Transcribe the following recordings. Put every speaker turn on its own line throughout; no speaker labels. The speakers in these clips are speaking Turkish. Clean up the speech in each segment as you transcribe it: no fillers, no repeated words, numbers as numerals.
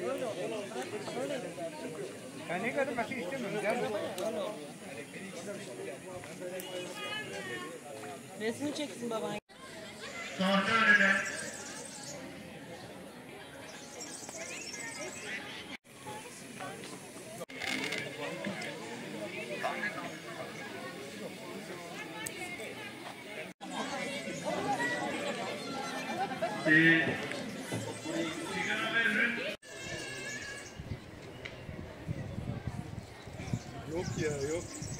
Resmi çeksin baban.
Sahne önüne.
Yok ya, yok.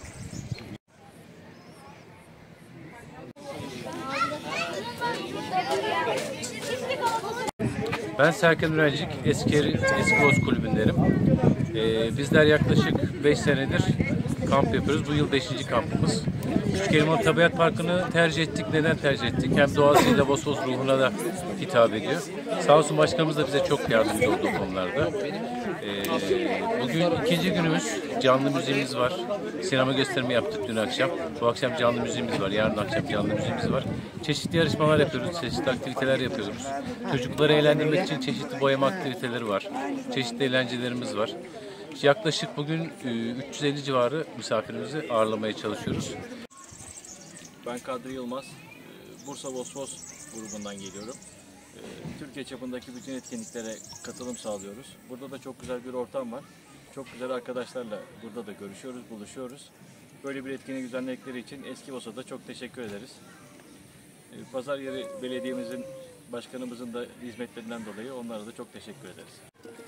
Ben Serkan Ürencik, eski Boz kulübündenim. Bizler yaklaşık 5 senedir kamp yapıyoruz. Bu yıl 5. kampımız. Türkiye Tabiat Parkı'nı tercih ettik. Neden tercih ettik? Hem doğasıyla Vosos ruhuna da hitap ediyor. Sağ olsun başkanımız da bize çok yardımcı oldu bu konularda. Bugün ikinci günümüz. Canlı müziğimiz var. Sinema gösterimi yaptık dün akşam. Bu akşam canlı müziğimiz var. Yarın akşam canlı müziğimiz var. Çeşitli yarışmalar yapıyoruz. Çeşitli aktiviteler yapıyoruz. Çocukları eğlendirmek için çeşitli boyama aktiviteleri var. Çeşitli eğlencelerimiz var. Yaklaşık bugün 350 civarı misafirimizi ağırlamaya çalışıyoruz.
Ben Kadri Yılmaz, Bursa Vosvos grubundan geliyorum. Türkiye çapındaki bütün etkinliklere katılım sağlıyoruz. Burada da çok güzel bir ortam var. Çok güzel arkadaşlarla burada da görüşüyoruz, buluşuyoruz. Böyle bir etkinlik düzenledikleri için Eski Vos'a da çok teşekkür ederiz. Pazaryeri Belediye'mizin, başkanımızın da hizmetlerinden dolayı onlara da çok teşekkür ederiz.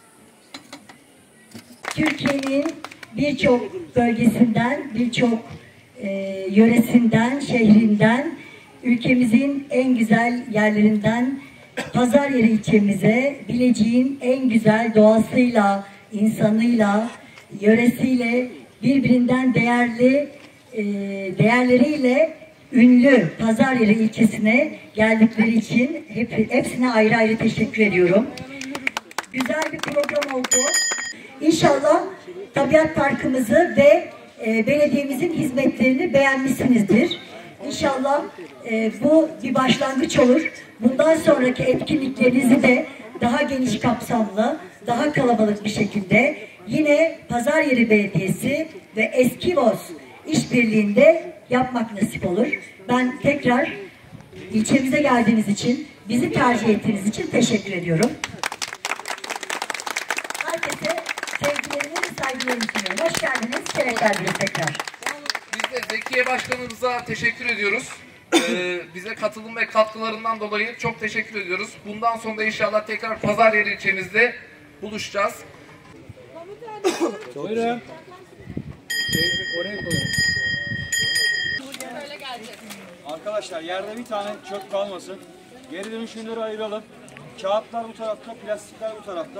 Türkiye'nin birçok bölgesinden, birçok yöresinden, şehrinden, ülkemizin en güzel yerlerinden Pazaryeri ilçemize, Bilecik'in en güzel doğasıyla, insanıyla, yöresiyle, birbirinden değerli değerleriyle ünlü Pazaryeri ilçesine geldikleri için hepsine ayrı ayrı teşekkür ediyorum. Güzel bir program oldu. İnşallah Tabiat Parkımızı ve belediyemizin hizmetlerini beğenmişsinizdir. İnşallah bu bir başlangıç olur. Bundan sonraki etkinliklerinizi de daha geniş kapsamlı, daha kalabalık bir şekilde yine Pazaryeri Belediyesi ve Eski Voz işbirliğinde yapmak nasip olur. Ben tekrar ilçemize geldiğiniz için, bizi tercih ettiğiniz için teşekkür ediyorum. Herkese sevgilerimi ve saygılarımı sunuyorum. Hoş geldiniz, şeref verdiniz tekrar.
Biz de Zekiye Başkanımıza teşekkür ediyoruz. Bize katılım ve katkılarından dolayı çok teşekkür ediyoruz. Bundan sonra da inşallah tekrar Pazaryeri ilçemizde buluşacağız.
Buyurun. Oraya koyun. Arkadaşlar yerde bir tane çöp kalmasın. Geri dönüşümleri ayıralım. Kağıtlar bu tarafta, plastikler bu tarafta.